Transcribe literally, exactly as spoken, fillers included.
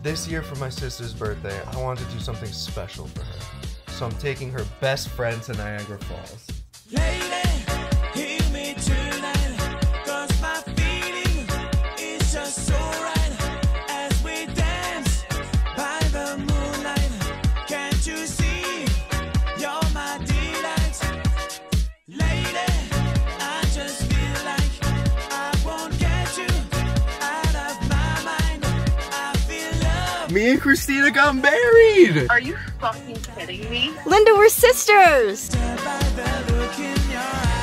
This year for my sister's birthday, I wanted to do something special for her. So I'm taking her best friend to Niagara Falls. Lady, hear me tonight, 'cause my feeling is just so right as we dance by the moonlight. Can't you see you're my delight? Lady, I just feel like I won't get you out of my mind. I feel love. Me and Christina got married! Are you fucking kidding me? Linda, we're sisters! By the look in your eyes.